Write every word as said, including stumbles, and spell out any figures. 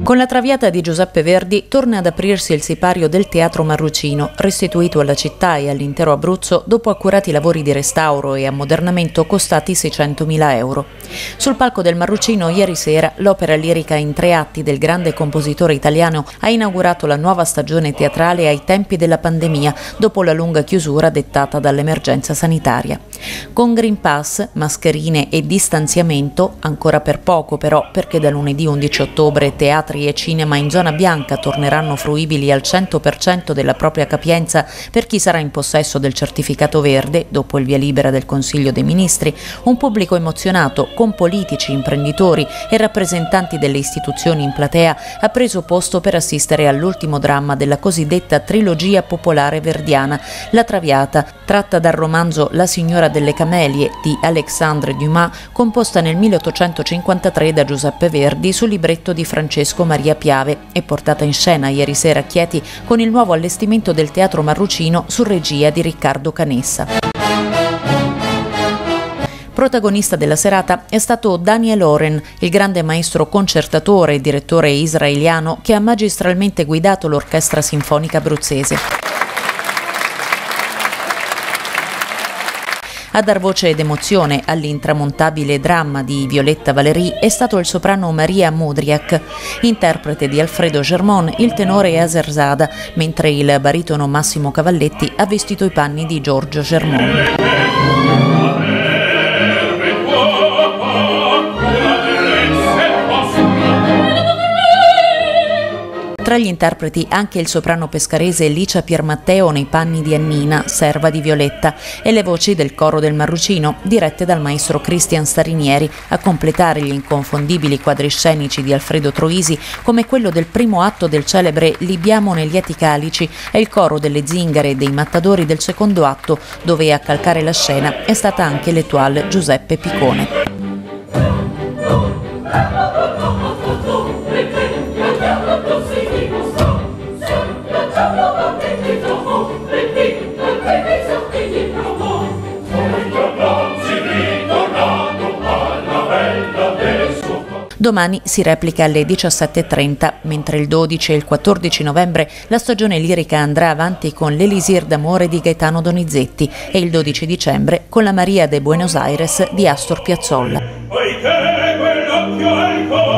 Con la Traviata di Giuseppe Verdi torna ad aprirsi il sipario del Teatro Marrucino, restituito alla città e all'intero Abruzzo dopo accurati lavori di restauro e ammodernamento costati seicentomila euro. Sul palco del Marrucino ieri sera l'opera lirica in tre atti del grande compositore italiano ha inaugurato la nuova stagione teatrale ai tempi della pandemia, dopo la lunga chiusura dettata dall'emergenza sanitaria. Con Green Pass, mascherine e distanziamento, ancora per poco però, perché da lunedì undici ottobre teatri e cinema in zona bianca torneranno fruibili al cento per cento della propria capienza per chi sarà in possesso del certificato verde, dopo il via libera del Consiglio dei Ministri, un pubblico emozionato, con politici, imprenditori e rappresentanti delle istituzioni in platea, ha preso posto per assistere all'ultimo dramma della cosiddetta trilogia popolare verdiana, La Traviata, tratta dal romanzo La signora delle camelie di Alexandre Dumas, composta nel milleottocentocinquantatré da Giuseppe Verdi su libretto di Francesco Maria Piave e portata in scena ieri sera a Chieti con il nuovo allestimento del Teatro Marrucino su regia di Riccardo Canessa. Protagonista della serata è stato Daniel Oren, il grande maestro concertatore e direttore israeliano che ha magistralmente guidato l'Orchestra Sinfonica Abruzzese. A dar voce ed emozione all'intramontabile dramma di Violetta Valéry è stato il soprano Maria Modriak, interprete di Alfredo Germont, il tenore Azerzada, mentre il baritono Massimo Cavalletti ha vestito i panni di Giorgio Germont. Tra gli interpreti anche il soprano pescarese Licia Piermatteo nei panni di Annina, serva di Violetta, e le voci del coro del Marrucino, dirette dal maestro Cristian Starinieri, a completare gli inconfondibili quadri scenici di Alfredo Troisi, come quello del primo atto del celebre Libiamo nei lieti calici e il coro delle zingare e dei mattadori del secondo atto, dove a calcare la scena è stata anche l'étoile Giuseppe Picone. Domani si replica alle diciassette e trenta, mentre il dodici e il quattordici novembre la stagione lirica andrà avanti con l'Elisir d'amore di Gaetano Donizetti e il dodici dicembre con la Maria de Buenos Aires di Astor Piazzolla.